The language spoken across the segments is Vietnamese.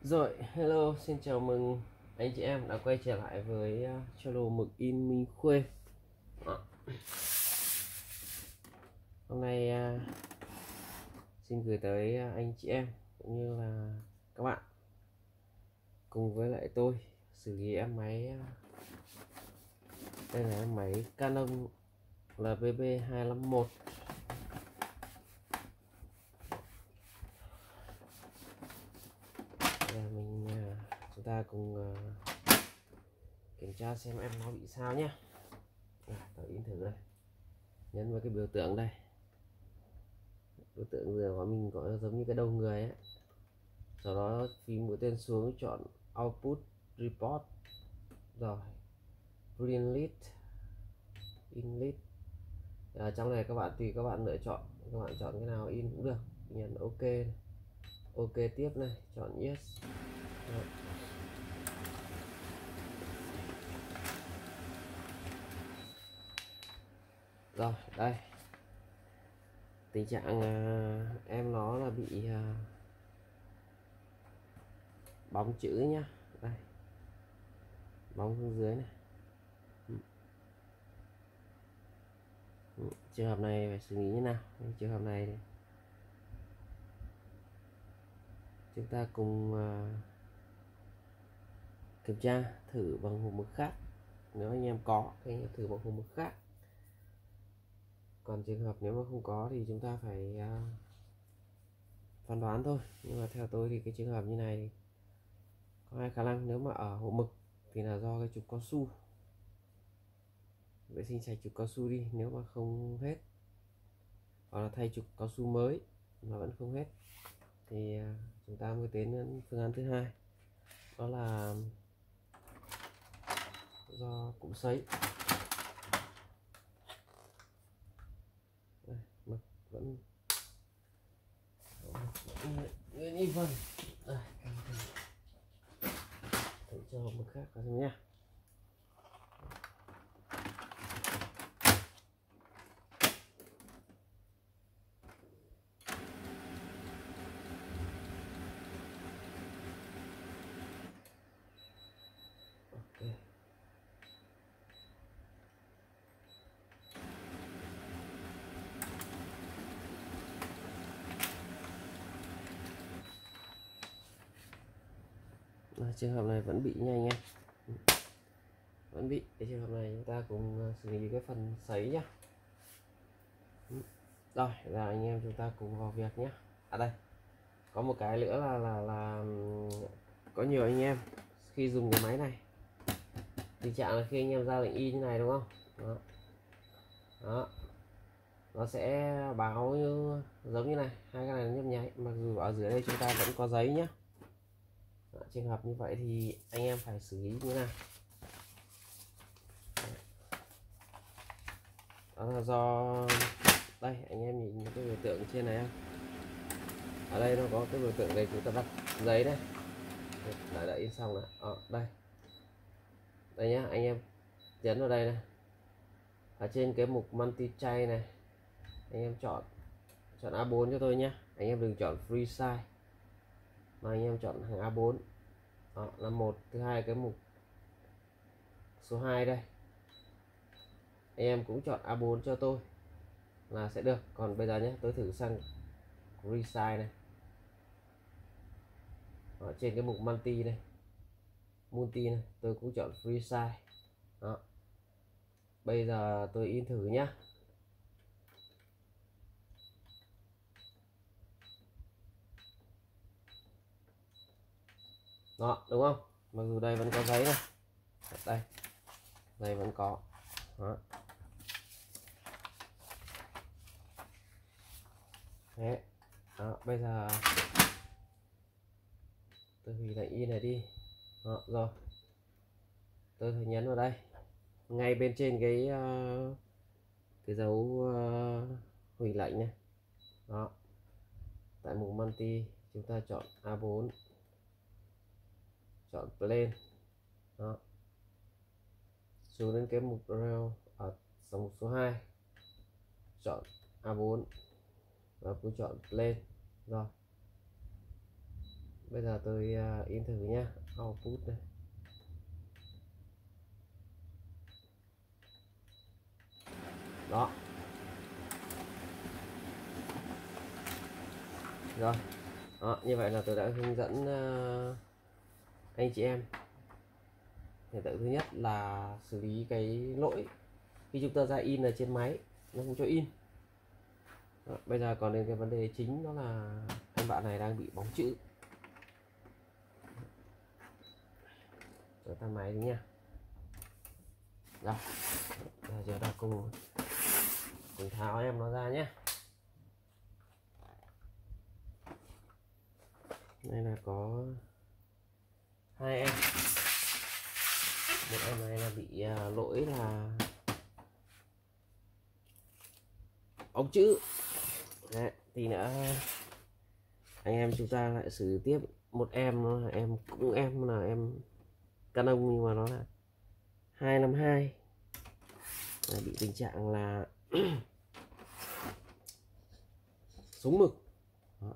Rồi, hello, xin chào mừng anh chị em đã quay trở lại với channel Mực In Minh Khuê. Đó. Hôm nay xin gửi tới anh chị em cũng như là các bạn cùng với lại tôi xử lý em máy. Đây là em máy Canon LVB251. Chúng ta cùng kiểm tra xem em nó bị sao nhé. Tôi in thử đây, nhấn vào cái biểu tượng đây, biểu tượng giờ của mình có giống như cái đầu người ấy. Sau đó phím mũi tên xuống chọn Output Report, rồi Print List, In List. Trong này các bạn tùy các bạn lựa chọn, các bạn chọn cái nào in cũng được. Nhấn OK này. OK tiếp này, chọn Yes. Rồi đây, tình trạng em nó là bị bóng chữ nhá, đây bóng xuống dưới này. Trường hợp này phải xử lý như nào? Trường hợp này chúng ta cùng kiểm tra thử bằng hộp mực khác. Nếu anh em có thì anh em thử bằng hộp mực khác. Còn trường hợp nếu mà không có thì chúng ta phải phán đoán thôi. Nhưng mà theo tôi thì cái trường hợp như này có hai khả năng. Nếu mà ở hộp mực thì là do cái trục cao su, vệ sinh sạch trục cao su đi nếu mà không hết, hoặc là thay trục cao su mới mà vẫn không hết, thì chúng ta mới đến phương án thứ hai, đó là do cụm sấy. Đây, mực vẫn nguyên y vân. Thử cho mực khác vào xem nha. Trường hợp này vẫn bị nha anh em, vẫn bị. Cái trường hợp này chúng ta cùng xử lý cái phần sấy nhá. Rồi là anh em chúng ta cùng vào việc nhé. Đây có một cái nữa là có nhiều anh em khi dùng cái máy này, tình trạng là khi anh em ra lệnh y như này đúng không, đó, nó sẽ báo như giống như này, hai cái này nhấp nháy, mặc dù ở dưới đây chúng ta vẫn có giấy nhé. Trường hợp như vậy thì anh em phải xử lý như thế nào? Đó là do đây, anh em nhìn cái biểu tượng trên này không? Ở đây nó có cái biểu tượng này, chúng ta đặt giấy đây, đợi in xong rồi. Đây đây nhá, anh em nhấn vào đây này, ở trên cái mục multi chay này, anh em chọn A4 cho tôi nhé. Anh em đừng chọn free size mà anh em chọn hàng A4. Đó là một. Thứ hai, cái mục số 2 đây, anh em cũng chọn A4 cho tôi là sẽ được. Còn bây giờ nhé, tôi thử sang free size này, ở trên cái mục multi này, tôi cũng chọn free size. Đó, bây giờ tôi in thử nhá. Đó, đúng không? Mặc dù đây vẫn có giấy này, đây giấy vẫn có. Đó. Đấy. Đó, bây giờ tôi hủy lệnh in này đi. Đó, rồi tôi thử nhấn vào đây, ngay bên trên cái dấu hủy lệnh này. Đó, tại mục multi chúng ta chọn A4, chọn plain. Đó, xuống đến cái mục rail ở mục số 2, chọn A4 và cũng chọn plain. Rồi Bây giờ tôi in thử nhá, output này. Đó. Rồi. Đó, như vậy là tôi đã hướng dẫn anh chị em. Hiện tượng thứ nhất là xử lý cái lỗi khi chúng ta ra in ở trên máy nó không cho in. Đó, bây giờ còn đến cái vấn đề chính, đó là anh bạn này đang bị bóng chữ. Rồi tắt máy đi nha. Rồi, giờ chúng ta cùng tháo em nó ra nhé. Đây là có hai em. Một em này là bị lỗi là bóng chữ. Đấy, thì nữa anh em chúng ta lại xử tiếp một em, nó là em em Canon, nhưng mà nó là 252. Bị tình trạng là súng mực. Đó.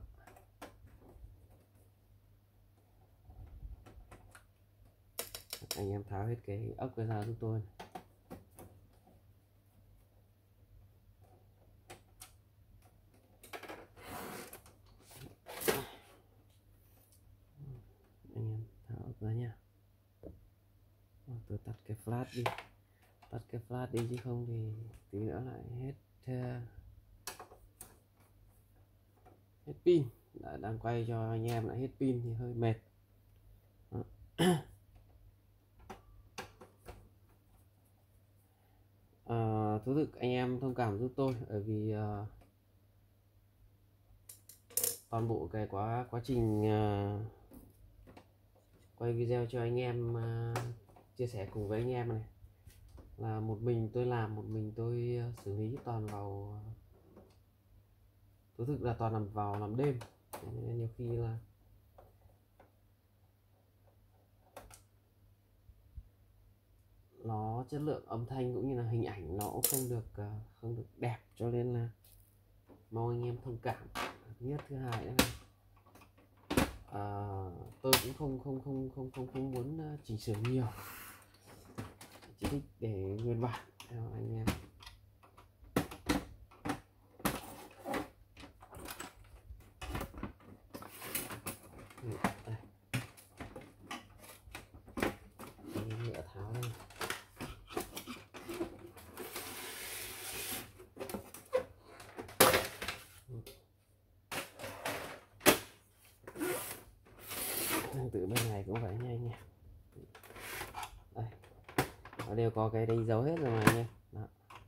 Anh em tháo hết cái ốc cái ra giúp tôi. Anh em tháo ốc ra nha. Tôi tắt cái flash đi. Tắt cái flash đi chứ không thì tí nữa lại hết pin. Đang quay cho anh em lại hết pin thì hơi mệt. Thú thực anh em thông cảm giúp tôi, bởi vì toàn bộ cái quá trình quay video cho anh em, chia sẻ cùng với anh em này là một mình tôi làm, một mình tôi xử lý toàn vào, thú thực là toàn làm đêm, nên nhiều khi là nó chất lượng âm thanh cũng như là hình ảnh nó cũng không được đẹp, cho nên là mong anh em thông cảm. Thứ nhất, thứ hai nữa là tôi cũng không muốn chỉnh sửa nhiều, chỉ thích để nguyên bản theo anh em. Nhựa tháo đây. Từ bên này cũng vậy nha anh em. Đây, nó đều có cái đánh dấu hết rồi mà anh em. Đó.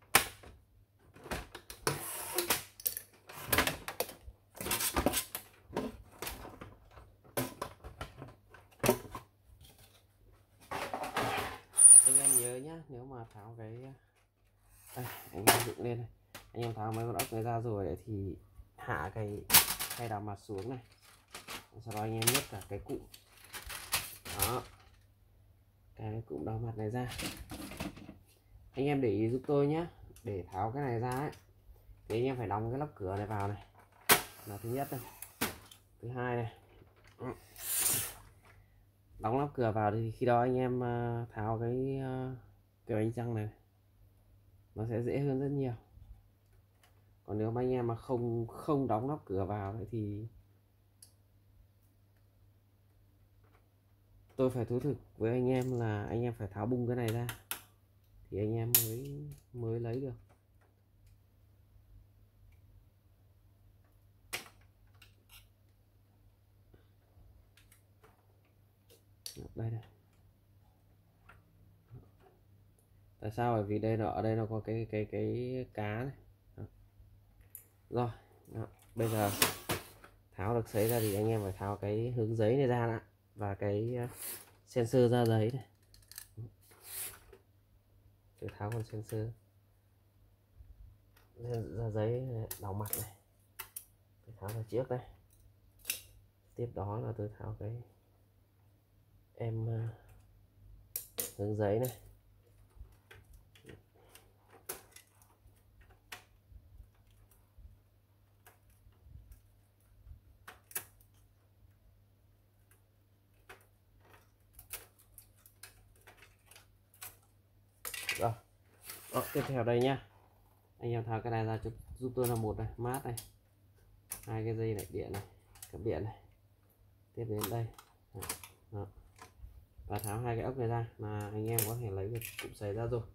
Anh em nhớ nhá, nếu mà tháo cái đây, anh em dựng lên này, anh em tháo mấy con ốc này ra rồi thì hạ cái khay đào mặt xuống này, sau đó anh em nhấc cả cái cụm. Đó, cái cụm đào mặt này ra. Anh em để ý giúp tôi nhé, để tháo cái này ra ấy thì anh em phải đóng cái lắp cửa này vào này, là thứ nhất này. Thứ hai này, đóng lắp cửa vào thì khi đó anh em tháo cái bánh răng này nó sẽ dễ hơn rất nhiều. Còn nếu mà anh em mà không đóng nắp cửa vào thì tôi phải thú thực với anh em là anh em phải tháo bung cái này ra thì anh em mới lấy được. Đây này. Tại sao? Bởi vì đây ở đây nó có cái cá này. Đó. Rồi, đó. Bây giờ tháo được sấy ra thì anh em phải tháo cái hướng giấy này ra đã, và cái sensor ra giấy này. Tôi tháo con sensor ra giấy đào mặt này, tôi tháo ra trước đây. Tiếp đó là tôi tháo cái em hướng giấy này. Tiếp theo đây nhá, anh em tháo cái này ra giúp tôi là một này, mát này, hai cái dây này, điện này, cặp điện này, tiếp đến đây. Đó. Và tháo hai cái ốc này ra là anh em có thể lấy được cụm sấy ra rồi.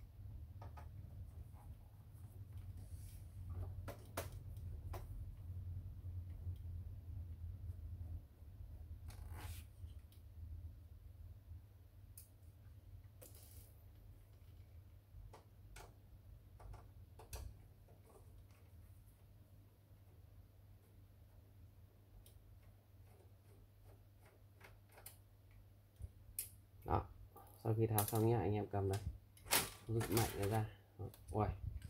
Đó, sau khi tháo xong nhá, anh em cầm này, rút mạnh nó ra. Ui,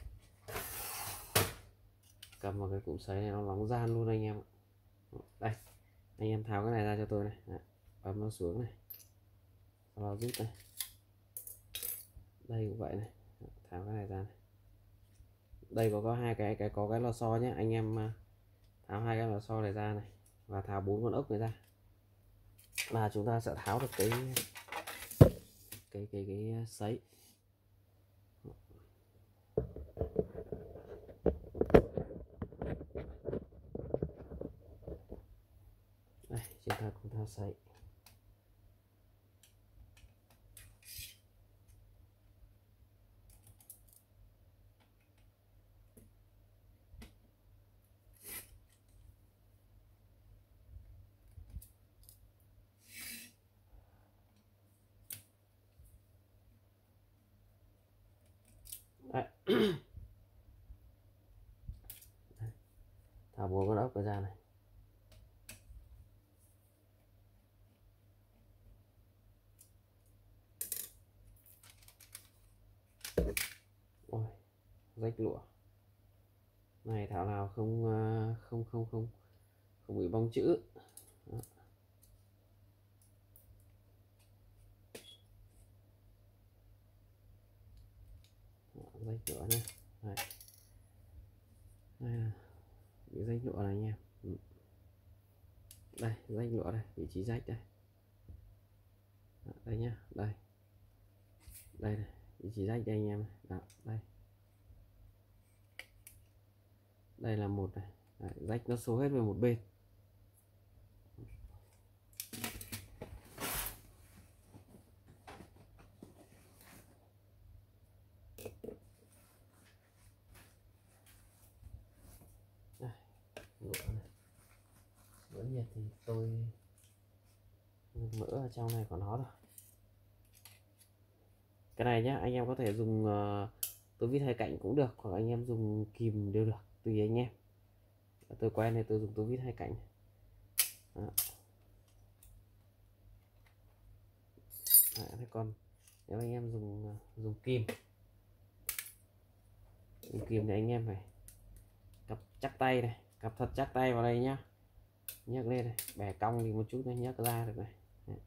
cầm vào cái cụm sấy này nó nóng gian luôn anh em ạ. Đây, anh em tháo cái này ra cho tôi này. Đấy, bấm nó xuống này, sau đó rút này, đây cũng vậy này, tháo cái này ra này. Đây có hai cái có cái lò xo nhé, anh em tháo hai cái lò xo này ra này và tháo 4 con ốc này ra là chúng ta sẽ tháo được cái sấy. Đây, chúng ta cùng tháo sấy. Đấy. Tháo 4 con ốc ra này. Ôi, rách lụa này, thảo nào không bị bong chữ. Đó. Rách lụa nhé. Đây. Đây là bị rách lụa này nha. Đây, rách lụa đây, vị trí rách đây. Đó, đây nhá, đây. Đây này, vị trí rách đây anh em. Đó, đây. Đây là một này. Đấy, rách nó xô hết về một bên. Đây, lụa này. Bữa nhiệt thì tôi mỡ ở trong này của nó rồi. Cái này nhá, anh em có thể dùng túi vít hai cạnh cũng được, hoặc anh em dùng kìm đều được, tùy anh em. Tôi quen này, tôi dùng túi vít hai cạnh. Đó. Thế còn nếu anh em dùng kìm thì anh em phải cặp chắc tay này, cặp thật chắc tay vào đây nhá, nhấc lên này, bẻ cong thì một chút nó nhấc ra được này.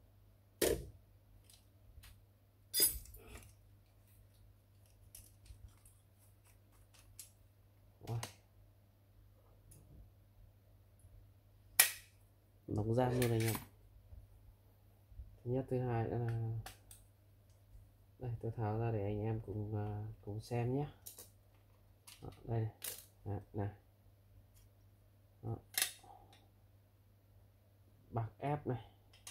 Nóng gian luôn anh em. Thứ nhất, thứ hai là đây, tôi tháo ra để anh em cùng xem nhé. Đó, đây này. Này. Đó. Bạc ép này,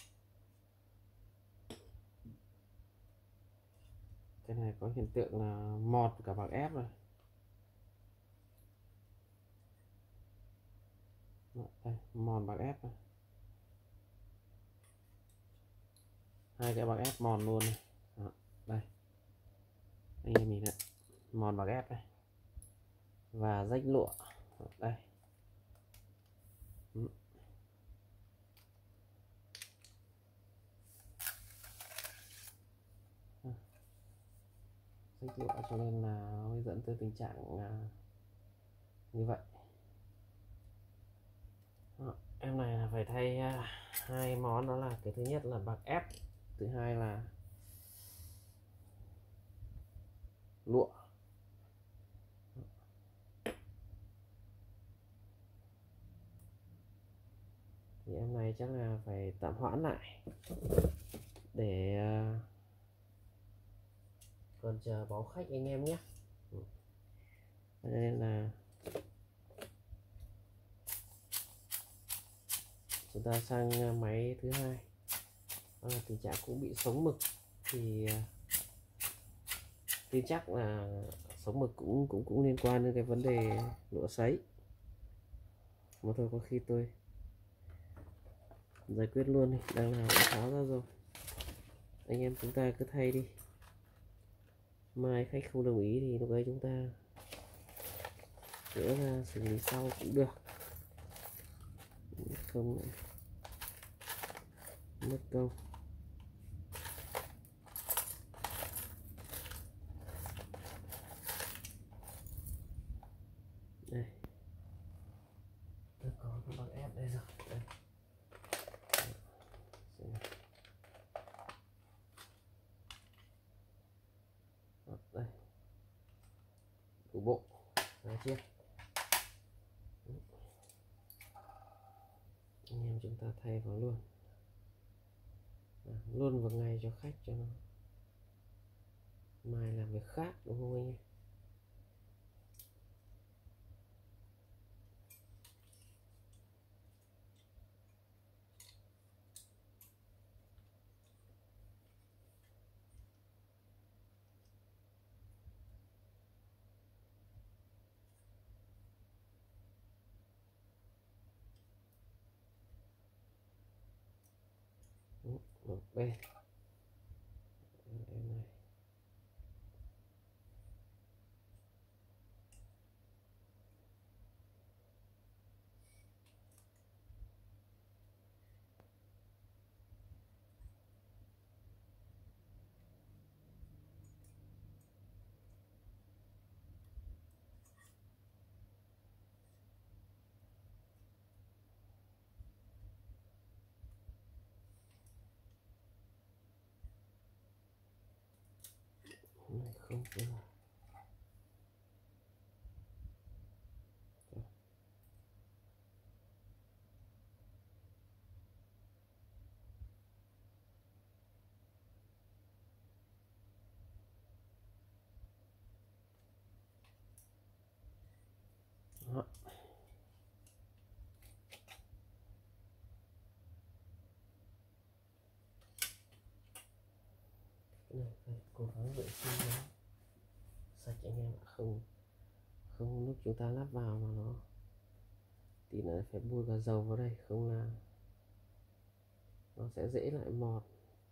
cái này có hiện tượng là mọt cả bạc ép rồi. Đó, đây, mòn bạc ép này. Hai cái bạc ép mòn luôn này. Đó, đây anh em nhìn này, mòn bạc ép này và rách lụa. Đó, đây. Rách lụa cho nên là nó dẫn tới tình trạng như vậy. Đó, em này là phải thay hai món, đó là cái thứ nhất là bạc ép, thứ hai là lụa. Thì em này chắc là phải tạm hoãn lại để còn chờ báo khách anh em nhé. Cho nên là chúng ta sang máy thứ hai, đó là tình trạng cũng bị sống mực. Thì tin chắc là sống mực cũng liên quan đến cái vấn đề lụa sấy, mà thôi có khi tôi giải quyết luôn đi, đang là tháo ra rồi, anh em chúng ta cứ thay đi, mai khách không đồng ý thì lúc ấy chúng ta gỡ ra xử lý sau cũng được, không mất công. Đây, tôi có cái băng ép đây rồi. Đây. Đây, đủ bộ, đấy chưa? Anh em chúng ta thay vào luôn, luôn vào ngày cho khách cho nó mai làm việc khác, đúng không anh em? Một bên em này. Này không vừa. Đó. Này phải cố gắng vệ sinh nó sạch anh em ạ, không lúc chúng ta lắp vào mà nó tí nữa phải bôi cả dầu vào đây, không là nó sẽ dễ lại mọt.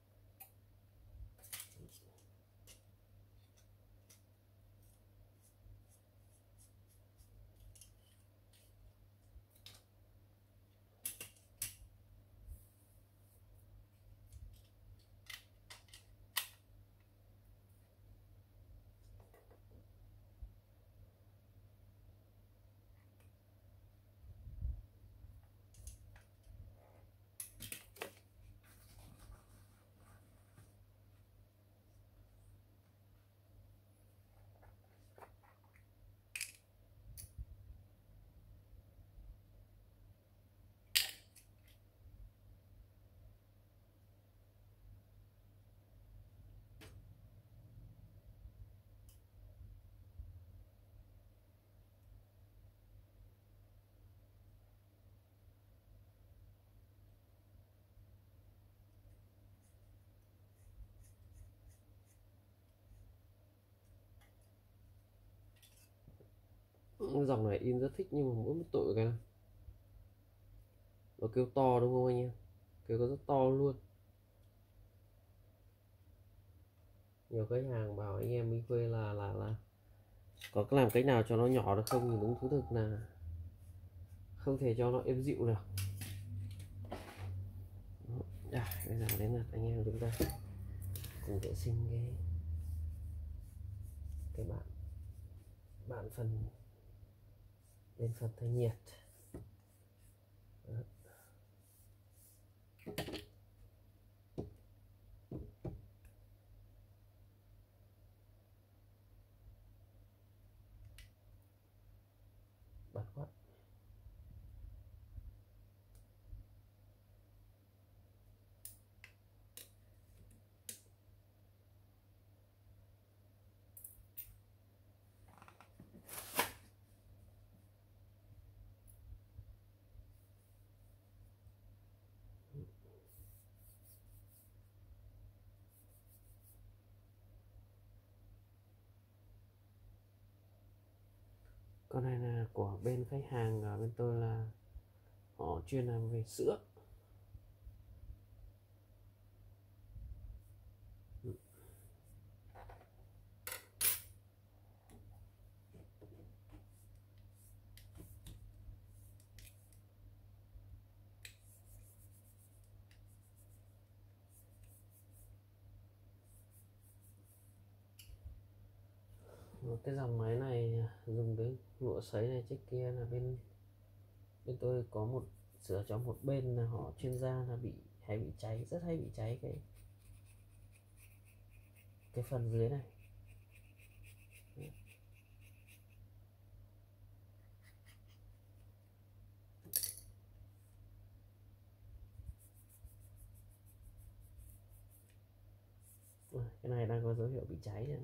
Dòng này in rất thích nhưng mà mỗi một tội cái nó kêu to, đúng không anh em? Kêu có rất to luôn. Nhiều khách hàng bảo anh em Minh Khuê là có làm cách nào cho nó nhỏ được không, thì đúng thú thực là không thể cho nó êm dịu được. Bây giờ đến lượt anh em chúng ta cùng vệ sinh cái bạn phần bên phần thanh nhiệt. Đó. Bật quá. Con này là của bên khách hàng, ở bên tôi là họ chuyên làm về sữa. Cái dòng máy này dùng để lụa sấy này, trước kia là bên bên tôi có một sửa cho một bên là họ chuyên gia là hay bị cháy, rất hay bị cháy cái phần dưới này. Cái này đang có dấu hiệu bị cháy này.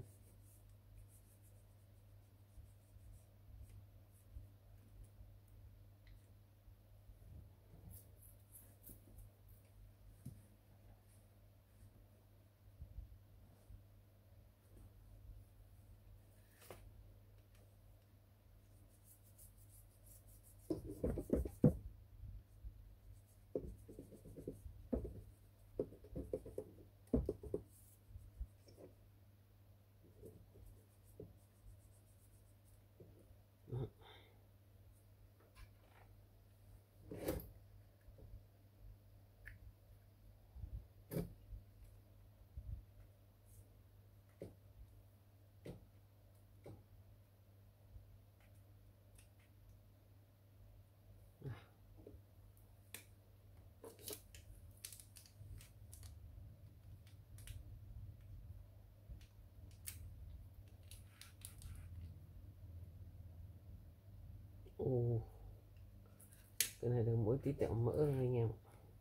Ồ, cái này được mỗi tí tẹo mỡ thôi anh em.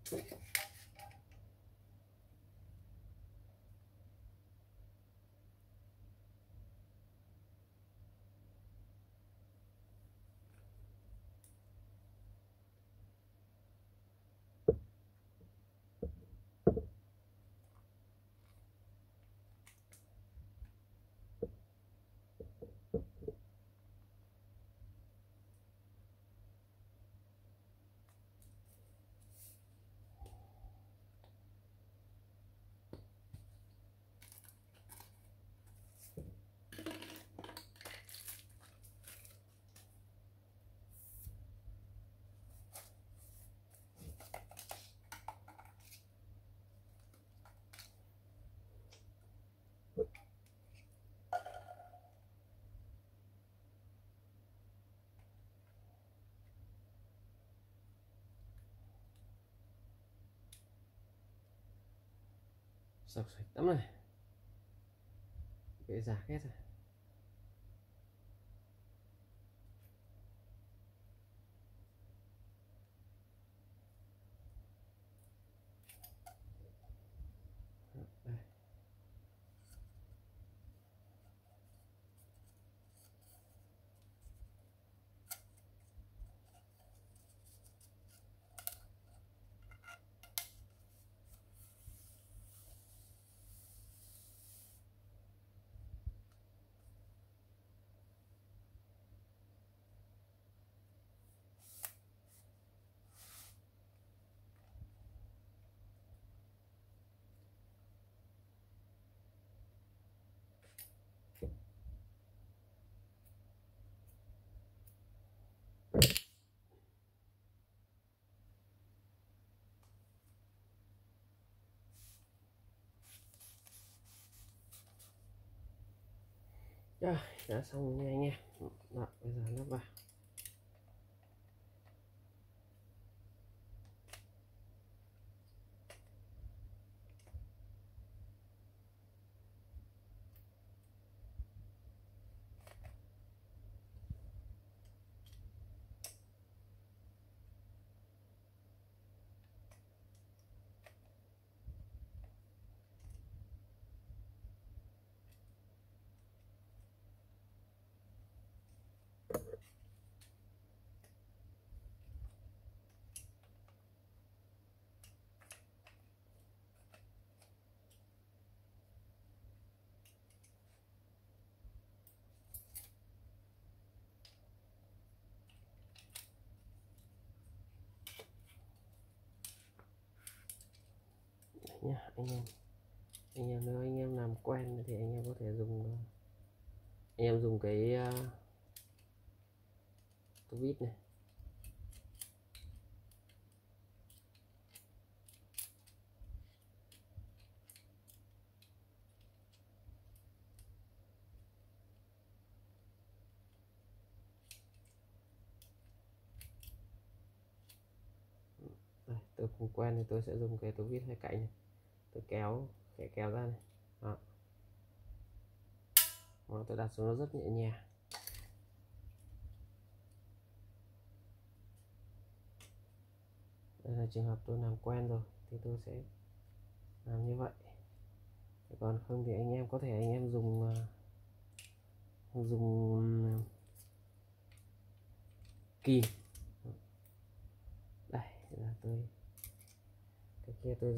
Sọc sạch lắm này, bể giả hết rồi. Đây. Rồi, đã xong nha anh em. Đó, bây giờ lắp vào. nhá anh em nếu anh em làm quen thì anh em có thể dùng anh em dùng cái tô vít này. Đây, tôi không quen thì tôi sẽ dùng cái tô vít hai cạnh này, tôi kéo ra này. Đó. Đó, tôi đặt xuống nó rất nhẹ nhàng. Đây là trường hợp tôi làm quen rồi thì tôi sẽ làm như vậy. Còn không thì anh em có thể anh em dùng kìm. Đây là cái kia tôi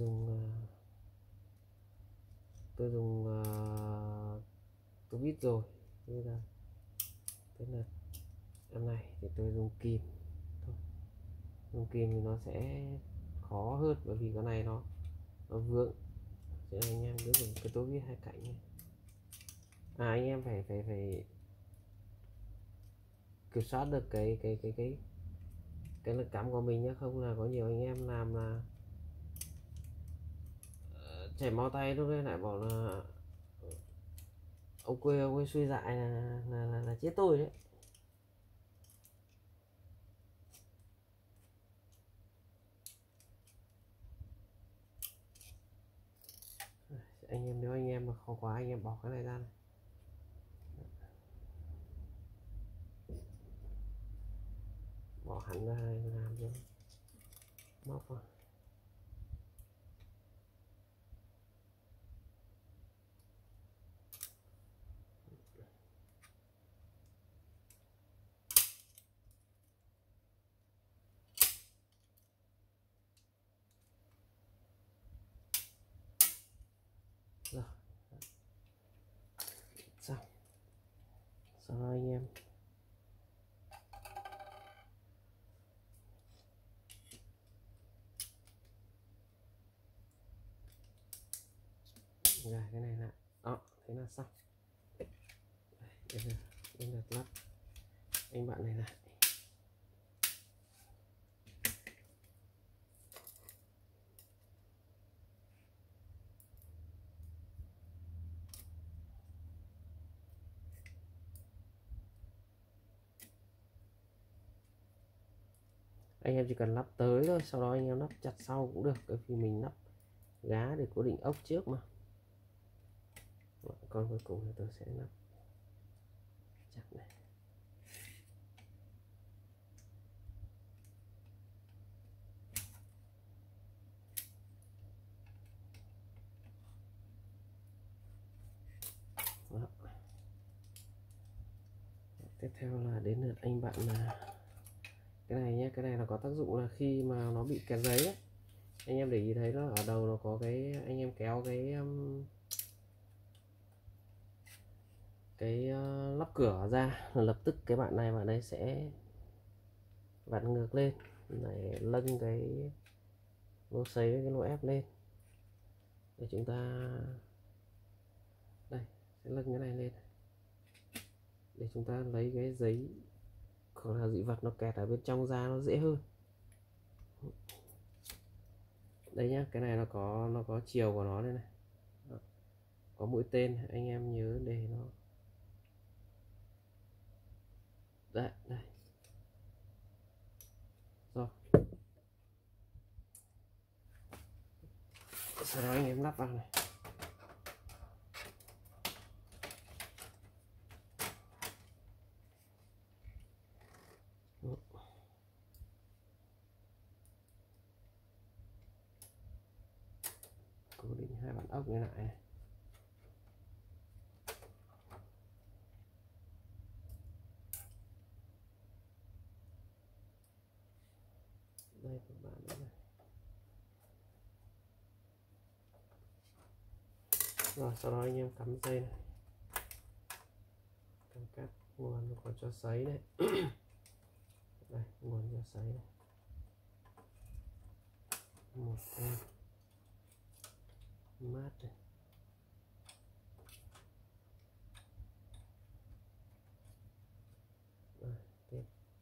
dùng tôi biết rồi. Bây giờ tức là em này thì tôi dùng kìm thôi. Dùng kìm thì nó sẽ khó hơn bởi vì cái này nó vướng, cho nên anh em cứ dùng cái tô vít hai cạnh này. Anh em phải kiểm soát được cái lực cắm của mình nhé, không là có nhiều anh em làm là chảy máu tay, lúc đấy lại bảo là ông quê suy dại là chết tôi đấy. Anh em nếu anh em mà khó quá anh em bỏ cái này ra này. Bỏ hẳn ra này, làm cho móc vào. Rồi xong. Sau đó anh em gài cái này lại. Đó, thế là xong. Đây là lắp anh bạn này lại. Anh em chỉ cần lắp tới thôi, sau đó anh em lắp chặt sau cũng được, bởi vì mình lắp gá để cố định ốc trước mà. Còn cuối cùng thì tôi sẽ lắp chặt này. Đó. Tiếp theo là đến lượt anh bạn là cái này nhé. Cái này là có tác dụng là khi mà nó bị kẹt giấy ấy, anh em để ý thấy nó ở đầu nó có cái, anh em kéo cái lắp cửa ra là lập tức cái bạn này sẽ vặn ngược lên, này lâng cái lỗ sấy với cái lỗ ép lên để chúng ta đây sẽ lâng cái này lên để chúng ta lấy cái giấy hoặc là dị vật nó kẹt ở bên trong ra nó dễ hơn. Đây nhá, cái này nó có chiều của nó đây này. Đó. Có mũi tên, anh em nhớ để nó đây rồi. Sau đó anh em lắp vào này. Cố định hai bản ốc này lại này. Đây một bạn nữa này. Rồi sau đó anh em cắm dây này, cắm cáp nguồn còn cho sấy này. Đây nguồn cho sấy này, một em mát này. Rồi, tiếp.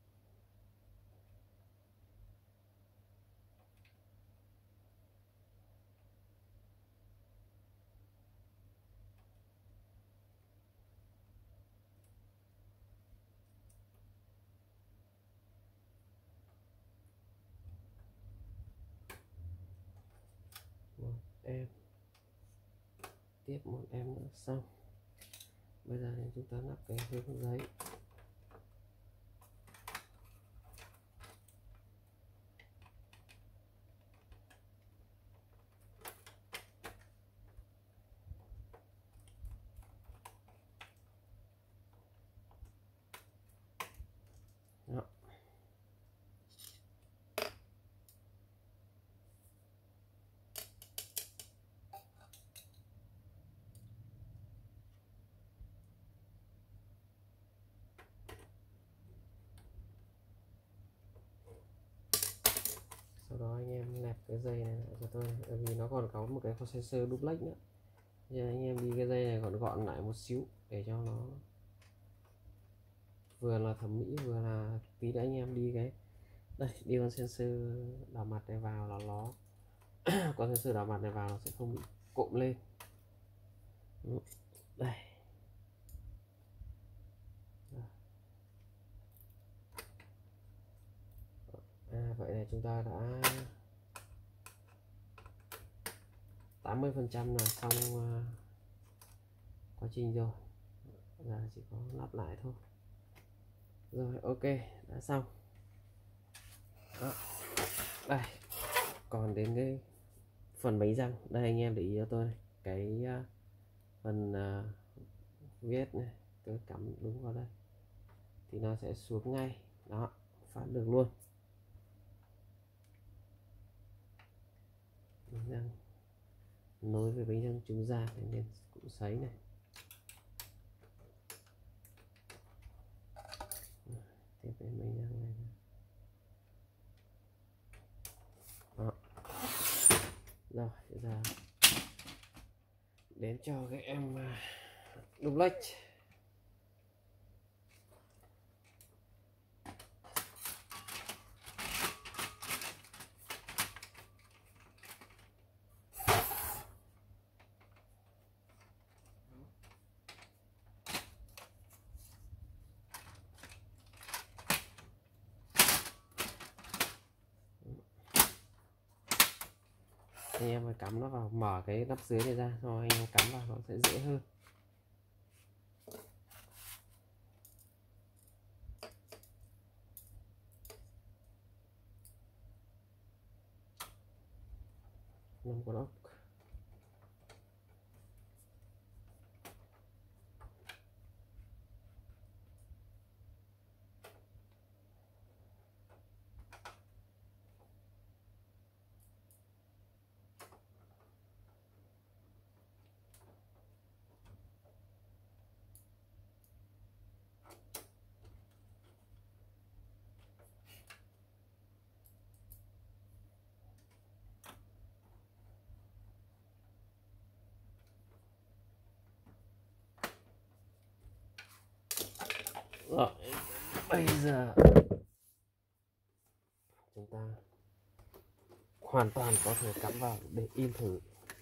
Một em, tiếp một em nữa xong. Bây giờ thì chúng ta lắp cái hướng giấy. Đó. Sau đó anh em nẹp cái dây này lại cho tôi, bởi vì nó còn có một cái sensor duplex nữa, nên anh em đi cái dây này gọn gọn lại một xíu để cho nó vừa là thẩm mỹ vừa là tí nữa anh em đi cái đây, đi con sensor đảo mặt này vào là nó con sensor đảo mặt này vào nó sẽ không bị cộm lên. Đây. Vậy là chúng ta đã 80% là xong quá trình rồi, giờ chỉ có lắp lại thôi. Rồi, ok, đã xong. Đó. Đây, còn đến cái phần bánh răng. Đây anh em để ý cho tôi này. Cái phần viết này tôi cắm đúng vào đây thì nó sẽ xuống ngay. Đó, phát được luôn. Bánh răng nối với bánh răng trứng da nên cũng sấy này. Tiếp đến bánh răng này. Đó. Rồi, bây giờ đến cho cái em duplex. Anh em phải cắm nó vào, mở cái nắp dưới này ra rồi anh em cắm vào nó sẽ dễ hơn. Năm con ốc. Rồi, bây giờ chúng ta hoàn toàn có thể cắm vào để in thử.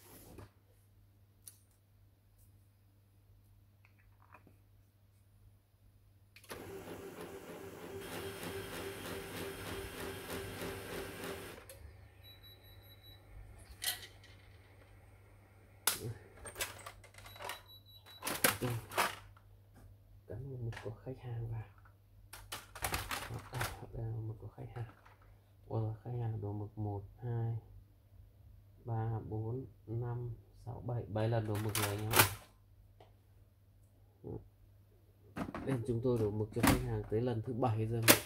Cắm một mực của khách hàng vào. Đây là mực của khách hàng. Khách hàng đồ mực 1, 2, 3, 4, 5, 6, 7 7 lần đồ mực này nhé. Bên chúng tôi đổ mực cho khách hàng tới lần thứ 7 rồi mà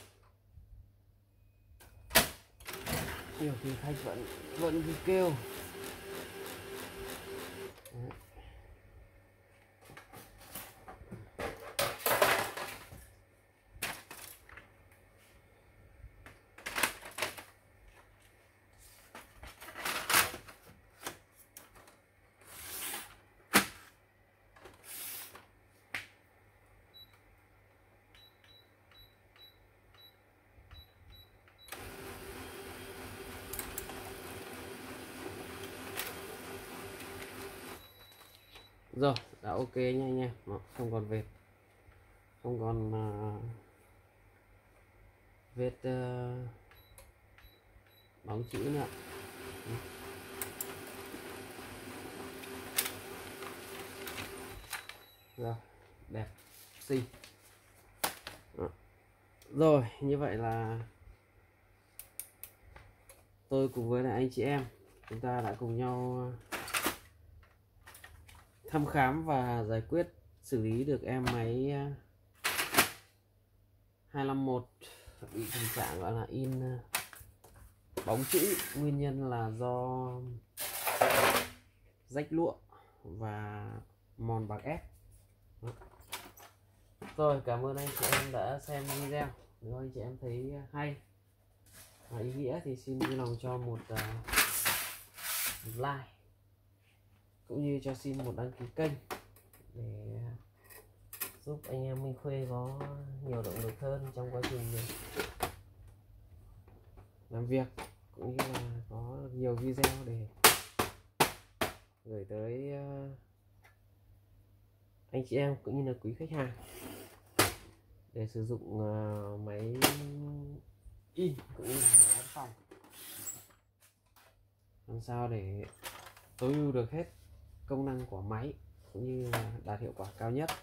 nhiều khi khách vẫn cứ kêu. Đấy. Rồi, đã ok nha anh em, nó không còn vệt, không còn vết bóng chữ nữa. Rồi, đẹp xinh. Rồi, như vậy là tôi cùng với lại anh chị em chúng ta đã cùng nhau thăm khám và giải quyết xử lý được em máy 251 bị tình trạng gọi là in bóng chữ. Nguyên nhân là do rách lụa và mòn bạc ép. Rồi, cảm ơn anh chị em đã xem video. Nếu anh chị em thấy hay và ý nghĩa thì xin vui lòng cho một like cũng như cho xin một đăng ký kênh để giúp anh em Minh Khuê có nhiều động lực hơn trong quá trình làm việc, cũng như là có nhiều video để gửi tới anh chị em cũng như là quý khách hàng để sử dụng máy in cũng như là máy văn phòng, làm sao để tối ưu được hết công năng của máy cũng như là đạt hiệu quả cao nhất.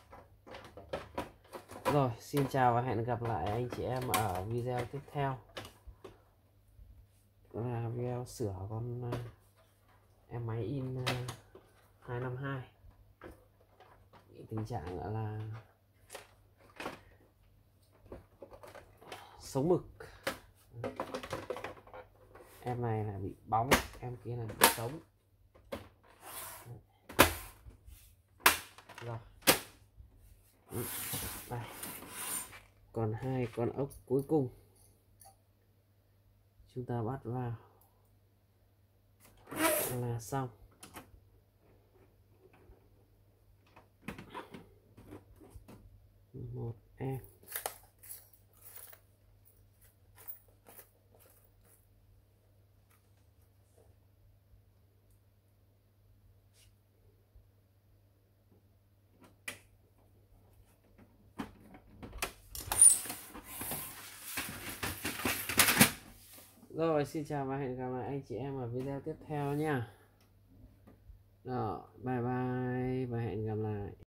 Rồi, xin chào và hẹn gặp lại anh chị em ở video tiếp theo, là video sửa con em máy in 252 tình trạng gọi là sống mực. Em này là bị bóng, em kia là bị sống. Rồi, đây còn hai con ốc cuối cùng chúng ta bắt vào là xong. Một em rồi, xin chào và hẹn gặp lại anh chị em ở video tiếp theo nha. Rồi, bye bye và hẹn gặp lại.